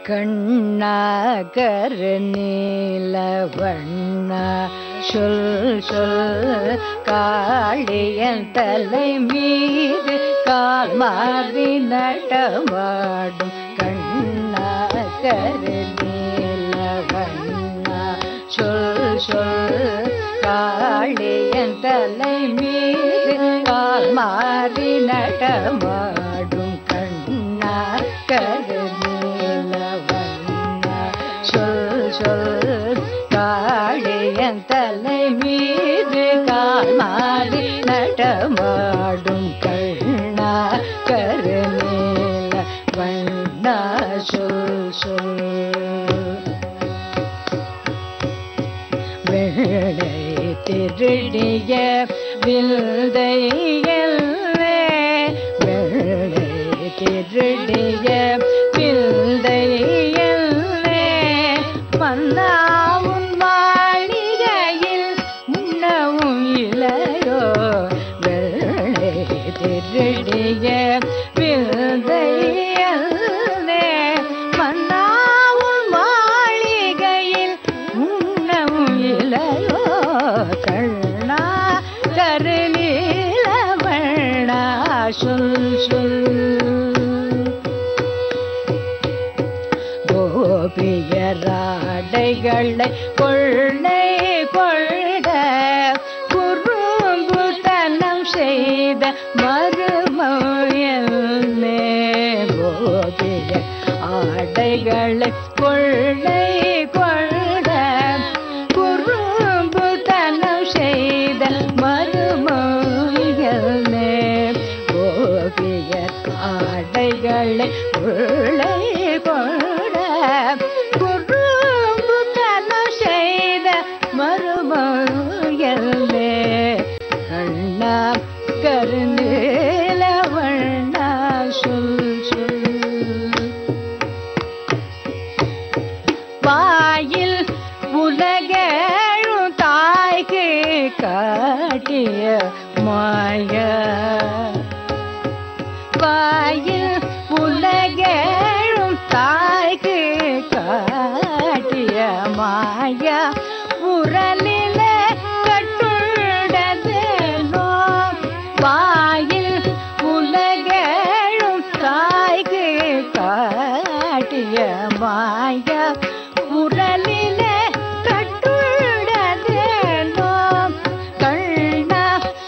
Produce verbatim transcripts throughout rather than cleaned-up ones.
கண்ணாகர நீலவண்ண சொல் சொல் காளியன் தலை மீது கால் மாறி நடமாடும் கண்ணாகர நீலவண்ண சொல் சொல் காளியன் தலை மீது கால் மாறி நடமாடும் கண்ணாகர சொல் சொல் காளியன் தலை மீது கால் மாறி நடமாடும் கண்ணாகர நீலவண்ண சொல் சொல் வெள்ளை திருடிய வில்தையல்லே வெள்ளை திருடிய வில்தையல்லே வந்தாவும் மாளிகையில் உண்ணவும் இலையோ வெள்ளை திருடிய வில்தையல்லே வந்தாவும் மாளிகையில் உண்ணவும் இலையோ கண்ணா கருநீலவண்ணா சொல் சொல் கோபியராடைகளை கொள்ளை கொண்ட குறும்புத்தனம் செய்த மருமயல்லே கோபிய ஆடைகளை கொள்ளை கொண்ட குறும்புத்தனம் செய்த மருமயல்லே கோபிய ஆடைகளை கொள்ளை கொண்ட குறும்புத்தனம் செய்த மருமயல்லே கண்ணா கருநீலவண்ணா சொல் சொல் வாயில் உலகேழும் தாய்க்கு காட்டிய மாயா வாயில் உலகேழும் தாய்க்கு காட்டிய மாயா உரலில கட்டுண்டதேனோ வாயில் உலகேழும் தாய்க்கு காட்டிய மாயா உரலில கட்டுண்டதேனோ கண்ணா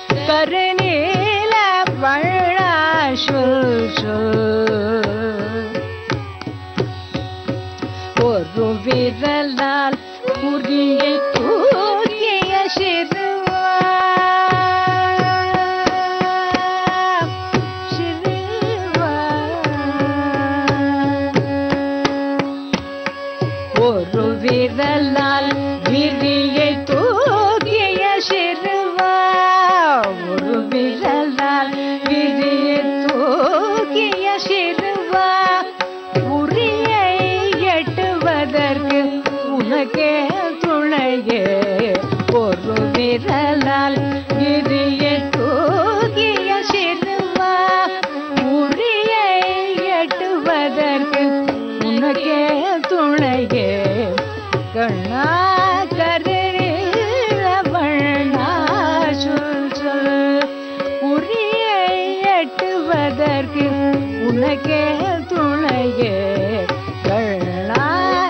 கருநீலவண்ணா சொல் சொல் ஒரு விரலால் உரியை தூக்கிய சிறுவா சிறுவா ஒரு விரலால் விரியை தூக்கிய சிறுவா ஒரு விரலால் விரியை தூக்கிய சிறுவா உரியை எட்டுவதற்கு உனக்கே துணையே ஒரு விரலால் விரியை தூக்கிய சிறுவா உரியை எட்டுவதற்கு உனக்கே துணையே கண்ணா கருநீலவண்ணா சொல் சொல் உரியை எட்டுவதற்கு உனக்கே துணையே கண்ணா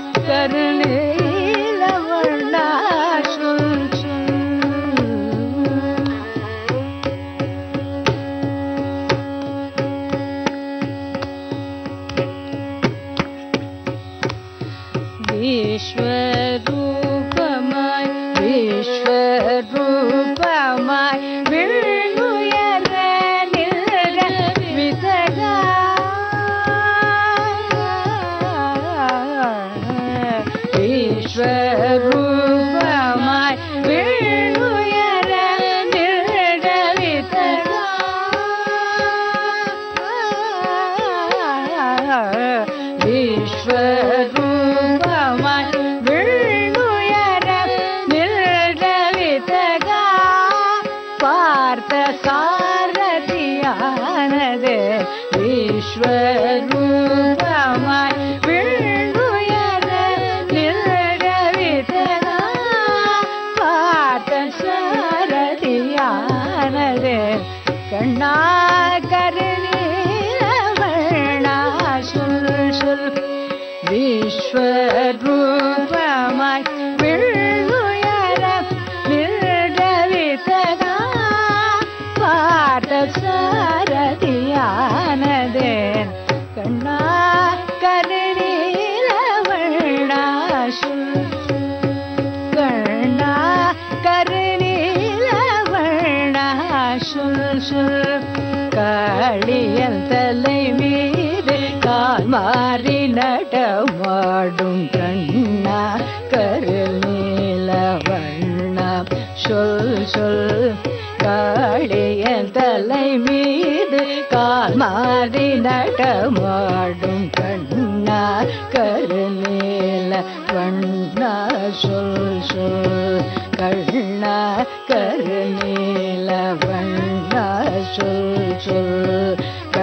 கருநீலவண்ணா சொல் சொல் விஸ்வரூபமாய் விஸ்வரூபமாய் விண்ணுயர நின்ற விதகா விஸ்வரூபமாய் விண்ணுயர நின்ற விதகா விஸ்வரூபமாய் விண்ணுயர நின்ற விதகா பார்த்த சாரதியானது விஸ்வரூபமாய் விண்ணு என் தலை மீது கால் மாறி நடமாடும் கண்ணா கருள் நீல வண்ணா சொல் சொல் காளி என் தலை மீது கால் மாறி நடமாடும் கண்ணா கருள் நீல வண்ணா சொல் சொல் கண்ணா கருள் நீல வண்ணா சொல் சொல்